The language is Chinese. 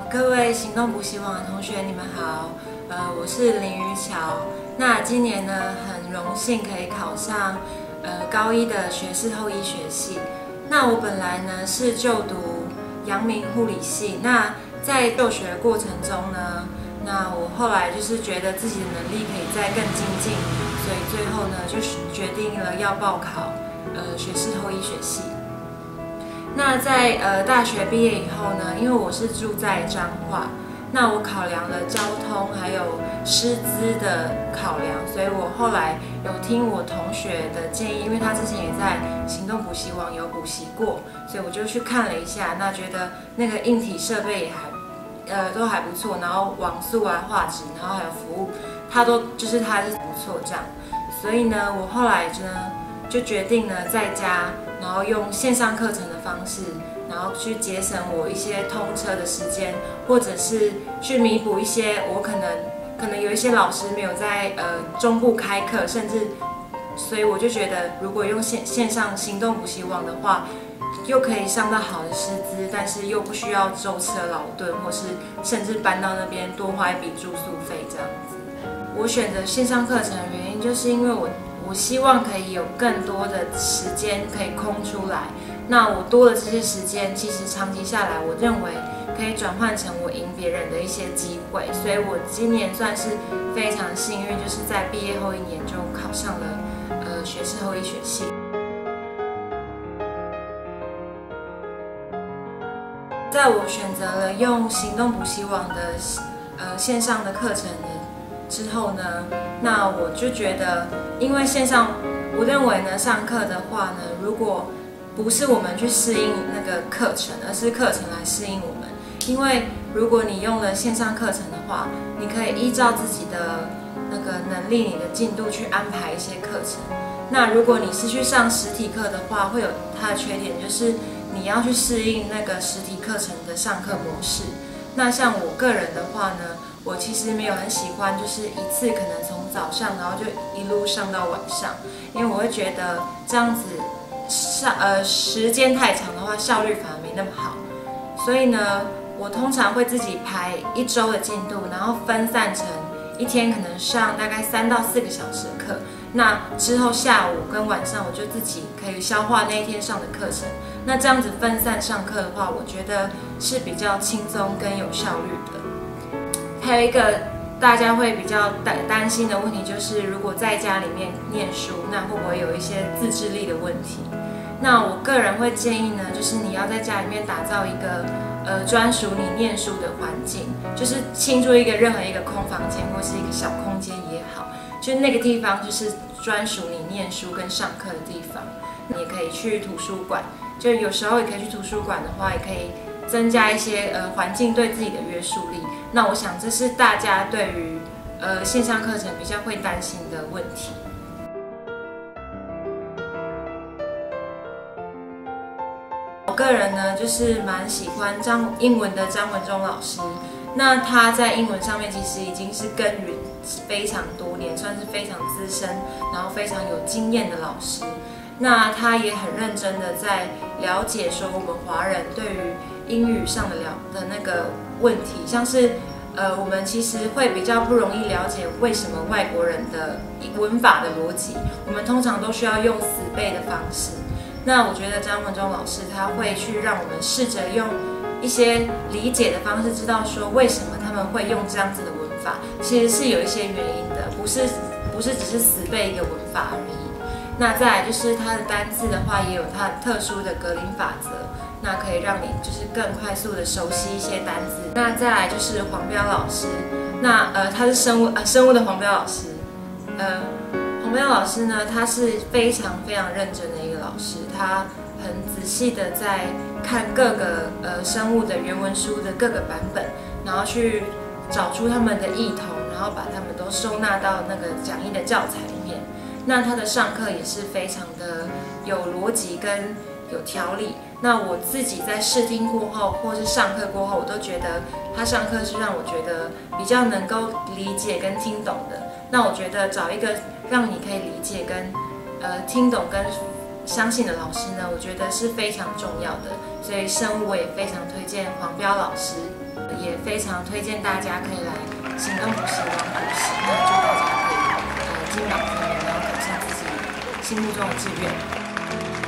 各位行动补习网的同学，你们好。我是林于乔。那今年呢，很荣幸可以考上高一的学士后医学系。那我本来呢是就读阳明护理系。那在就学的过程中呢，那我后来就是觉得自己的能力可以再更精进，所以最后呢就决定了要报考学士后医学系。那在大学毕业以后呢，因为我是住在彰化，那我考量了交通还有师资的考量，所以我后来有听我同学的建议，因为他之前也在行动补习网有补习过，所以我就去看了一下，那觉得那个硬体设备也都还不错，然后网速啊、画质，然后还有服务，它是不错这样，所以呢，我后来呢就决定呢在家，然后用线上课程的方式，然后去节省我一些通车的时间，或者是去弥补一些我可能有一些老师没有在中部开课，甚至，所以我就觉得如果用线上行动补习网的话，又可以上到好的师资，但是又不需要舟车劳顿，或是甚至搬到那边多花一笔住宿费这样子。我选择线上课程的原因，就是因为我希望可以有更多的时间可以空出来。那我多了这些时间，其实长期下来，我认为可以转换成我赢别人的一些机会。所以我今年算是非常幸运，就是在毕业后1年就考上了学士后医学系。在我选择了用行动补习网的线上的课程之后呢，那我就觉得，因为线上，我认为呢，上课的话呢，如果不是我们去适应那个课程，而是课程来适应我们。因为如果你用了线上课程的话，你可以依照自己的那个能力、你的进度去安排一些课程。那如果你是去上实体课的话，会有它的缺点，就是你要去适应那个实体课程的上课模式。那像我个人的话呢，我其实没有很喜欢，就是一次可能从早上，然后就一路上到晚上，因为我会觉得这样子时间太长的话，效率反而没那么好。所以呢，我通常会自己排1周的进度，然后分散成一天可能上大概3到4个小时的课。那之后下午跟晚上，我就自己可以消化那一天上的课程。那这样子分散上课的话，我觉得是比较轻松跟有效率的。还有一个大家会比较担心的问题，就是如果在家里面念书，那会不会有一些自制力的问题？那我个人会建议呢，就是你要在家里面打造一个专属你念书的环境，就是清出任何一个空房间或是一个小空间也好，就是那个地方就是专属你念书跟上课的地方。你也可以去图书馆，就有时候也可以去图书馆的话，也可以增加一些环境对自己的约束力。那我想这是大家对于线上课程比较会担心的问题。我个人呢，就是蛮喜欢英文的张文忠老师。那他在英文上面其实已经是耕耘非常多年，算是非常资深，然后非常有经验的老师。那他也很认真的在了解说我们华人对于英语上的那个问题，像是我们其实会比较不容易了解为什么外国人的文法的逻辑，我们通常都需要用死背的方式。那我觉得张文忠老师他会去让我们试着用一些理解的方式，知道说为什么他们会用这样子的文法，其实是有一些原因的，不是只是死背一个文法而已。那再来就是它的单字的话，也有它特殊的格林法则，那可以让你就是更快速的熟悉一些单字。那再来就是黄彪老师，那他是生物的黄彪老师，黄彪老师呢，他是非常非常认真的一个老师，他很仔细的在看各个生物的原文书的各个版本，然后去找出他们的异同，然后把他们都收纳到那个讲义的教材里面。那他的上课也是非常的有逻辑跟有条理。那我自己在试听过后，或是上课过后，我都觉得他上课是让我觉得比较能够理解跟听懂的。那我觉得找一个让你可以理解跟听懂跟相信的老师呢，我觉得是非常重要的。所以生物我也非常推荐黄彪老师。 也非常推荐大家可以来行动补习网补习，那祝大家可以金榜题名，然后考上自己心目中的志愿。